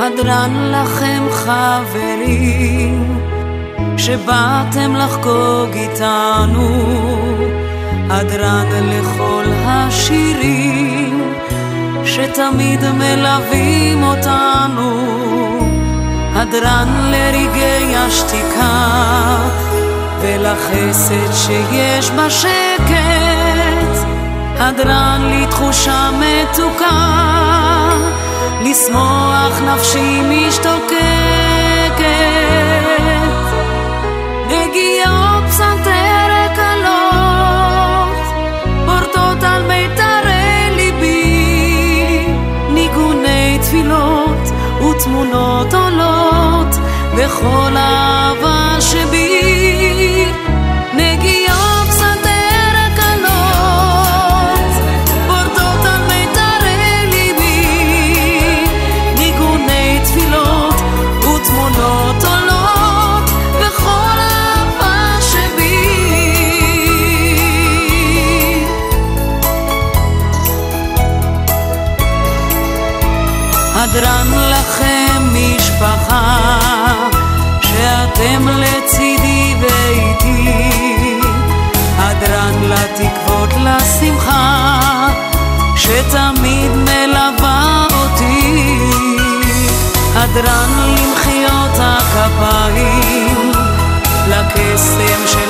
הדרן לכם חברים שבאתם לחגוג איתנו, הדרן לכל השירים שתמיד מלווים אותנו, הדרן לרגעי השתיקה ולחסד שיש בשקט, הדרן לתחושה מתוקה, לשמוח נפשי משתוקקת, נגיעות פסנתר קלות פורטות על מיתרי ליבי, ניגוני תפילות ותמונות עולות בכל אהבה שבי, נגיעות פסנתר קלות פורטות על מיתרי ליבי, ניגוני תפילות ותמונות עולות בכל אהבה שבי. הדרן לכם משפחה שאתם לצידי ואיתי, הדרן לתקוות לשמחה שתמיד מלווה אותי, הדרן למחיאות הכפיים לקסם של